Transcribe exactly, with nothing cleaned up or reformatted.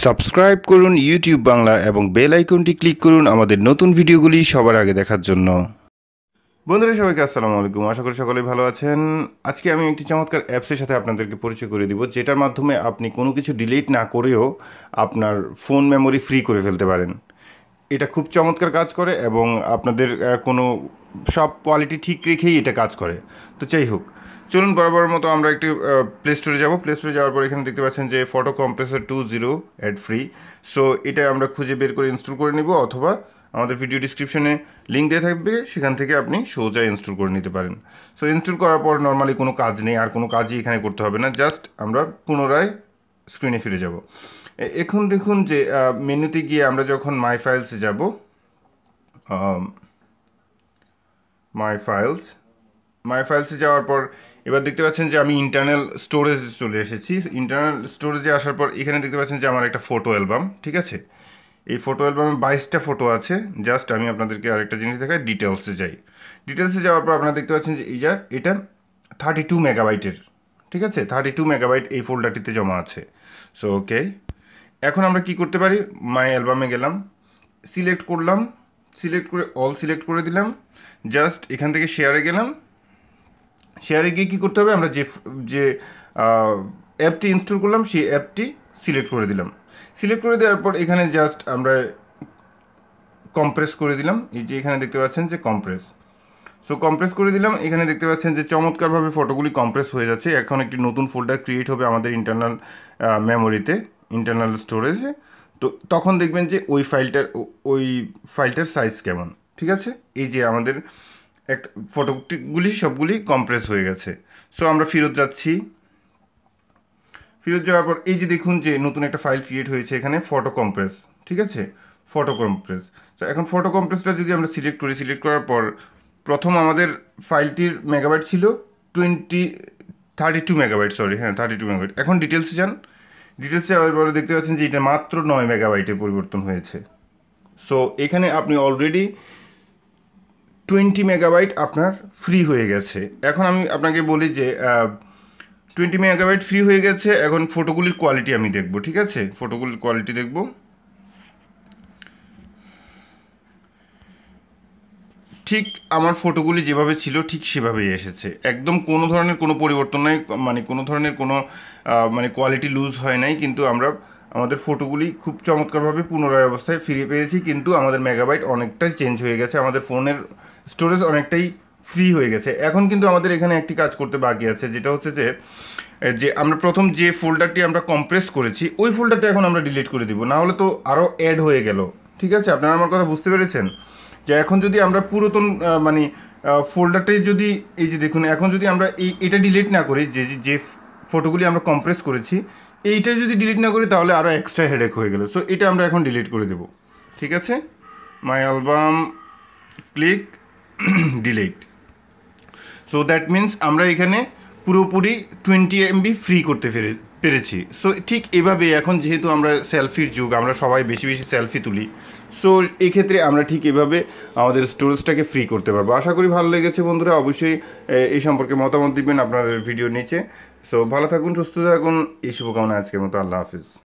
Subscribe করুন YouTube Bangla এবং bell আইকনটি ক্লিক করুন আমাদের নতুন ভিডিওগুলি সবার আগে দেখার জন্য। বন্ধুরা সবাইকে আসসালামু আলাইকুম, আশা করি সকলেই ভালো আছেন। আজকে আমি একটি চমৎকার অ্যাপসের সাথে আপনাদেরকে পরিচয় করে দিব, যেটার মাধ্যমে আপনি কোনো কিছু ডিলিট না করেও আপনার ফোন মেমোরি ফ্রি করে ফেলতে পারেন। এটা খুব চমৎকার কাজ করে এবং আপনাদের কোনো সব কোয়ালিটি ঠিক রেখেই এটা কাজ করে। তো যাই হোক, চলুন বরাবর মতো আমরা একটি প্লে স্টোরে যাবো। প্লে স্টোরে যাওয়ার পর এখানে দেখতে পাচ্ছেন যে photo compressor two zero add free. So এটা আমরা খুঁজে বের করে ইনস্টল করে নিব, অথবা আমাদের ভিডিও ডিসক্রিপশনে লিঙ্ক দেওয়া থাকবে, সেখান থেকে আপনি সোজা ইনস্টল করে নিতে পারেন। সো ইনস্টল করার পর নর্মালি কোনো কাজ নেই, আর কোনো কাজই এখানে করতে হবে না, জাস্ট আমরা পুনরায় স্ক্রিনে ফিরে যাব। এখন দেখুন যে মেনুতে গিয়ে আমরা যখন মাই ফাইলসে যাব, মাই ফাইলস মাই ফাইলসে যাওয়ার পর এবার দেখতে পাচ্ছেন যে আমি ইন্টারনাল স্টোরেজে চলে এসেছি। ইন্টারনাল স্টোরেজে আসার পর এখানে দেখতে পাচ্ছেন যে আমার একটা ফটো অ্যালবাম, ঠিক আছে। এই ফটো অ্যালবামে বাইশটা ফটো আছে। জাস্ট আমি আপনাদেরকে আরেকটা জিনিস দেখাই, ডিটেলসে যাই। ডিটেলসে যাওয়ার পর আপনারা দেখতে পাচ্ছেন যে এই যা এটা থার্টি টু মেগাবাইটের, ঠিক আছে। থার্টি টু মেগাবাইট এই ফোল্ডারটিতে জমা আছে। সো ওকে, এখন আমরা কি করতে পারি, মাই অ্যালবামে গেলাম, সিলেক্ট করলাম, সিলেক্ট করে অল সিলেক্ট করে দিলাম। জাস্ট এখান থেকে শেয়ারে গেলাম। শেয়ারে গিয়ে কী করতে হবে, আমরা যে যে অ্যাপটি ইনস্টল করলাম সেই অ্যাপটি সিলেক্ট করে দিলাম। সিলেক্ট করে দেওয়ার পর এখানে জাস্ট আমরা কম্প্রেস করে দিলাম। এই যে এখানে দেখতে পাচ্ছেন যে কম্প্রেস, সো কম্প্রেস করে দিলাম। এখানে দেখতে পাচ্ছেন যে চমৎকারভাবে ফটোগুলি কম্প্রেস হয়ে যাচ্ছে। এখন একটি নতুন ফোল্ডার ক্রিয়েট হবে আমাদের ইন্টারনাল মেমোরিতে, ইন্টারনাল স্টোরেজে। তো তখন দেখবেন যে ওই ফাইলটার ওই ফাইলটার সাইজ কেমন, ঠিক আছে। এই যে আমাদের একটা ফটোগুলি সবগুলি কম্প্রেস হয়ে গেছে। সো আমরা ফেরত যাচ্ছি। ফেরত যাওয়ার পর এই যে দেখুন যে নতুন একটা ফাইল ক্রিয়েট হয়েছে এখানে, ফটো কম্প্রেস, ঠিক আছে, ফটো কম্প্রেস। তো এখন ফটো কম্প্রেসটা যদি আমরা সিলেক্ট করি, সিলেক্ট করার পর প্রথম আমাদের ফাইলটির মেগাবাইট ছিল twenty thirty two megabyte sorry হ্যাঁ থার্টি টু মেগাবাইট। এখন ডিটেলসে যান। ডিটেলসে যাওয়ার পরে দেখতে পাচ্ছেন যে এটা মাত্র নয় মেগাবাইটে পরিবর্তন হয়েছে। সো এখানে আপনি অলরেডি টোয়েন্টি মেগাবাইট আপনার ফ্রি হয়ে গেছে। এখন আমি আপনাকে বলি যে টোয়েন্টি মেগাবাইট ফ্রি হয়ে গেছে। এখন ফটোগুলির কোয়ালিটি আমি দেখব, ঠিক আছে, ফটোগুলির কোয়ালিটি দেখব। ঠিক আমার ফটোগুলি যেভাবে ছিল ঠিক সেভাবেই এসেছে, একদম কোনো ধরনের কোনো পরিবর্তন নাই, মানে কোনো ধরনের কোনো মানে কোয়ালিটি লুজ হয় নাই। কিন্তু আমরা আমাদের ফটোগুলি খুব চমৎকারভাবে পুনরায় অবস্থায় ফিরে পেয়েছি, কিন্তু আমাদের মেগাবাইট অনেকটাই চেঞ্জ হয়ে গেছে, আমাদের ফোনের স্টোরেজ অনেকটাই ফ্রি হয়ে গেছে। এখন কিন্তু আমাদের এখানে একটি কাজ করতে বাকি আছে, যেটা হচ্ছে যে যে আমরা প্রথম যে ফোল্ডারটি আমরা কম্প্রেস করেছি ওই ফোল্ডারটা এখন আমরা ডিলিট করে দিব, না হলে তো আরও অ্যাড হয়ে গেল, ঠিক আছে। আপনারা আমার কথা বুঝতে পেরেছেন যে এখন যদি আমরা পুরাতন মানে ফোল্ডারটাই যদি এই যে দেখুন, এখন যদি আমরা এই এটা ডিলিট না করি, যে যে ফটোগুলি আমরা কম্প্রেস করেছি এইটা যদি ডিলিট না করি তাহলে আরও এক্সট্রা হেডেক হয়ে গেল। সো এটা আমরা এখন ডিলিট করে দেব, ঠিক আছে। My album, click delete. So that means আমরা এখানে পুরোপুরি টোয়েন্টি এমবি ফ্রি করতে পেরে পেরেছি। সো ঠিক এভাবে এখন যেহেতু আমরা সেলফির যুগ, আমরা সবাই বেশি বেশি সেলফি তুলি, সো এক্ষেত্রে আমরা ঠিক এভাবে আমাদের স্টোরেজটাকে ফ্রি করতে পারবো। আশা করি ভালো লেগেছে বন্ধুরা, অবশ্যই এই সম্পর্কে মতামত দিবেন আপনাদের ভিডিও নিচে। সো ভালো থাকুন, সুস্থ থাকুন, এই শুভকামনা, আজকের মতো আল্লাহ হাফিজ।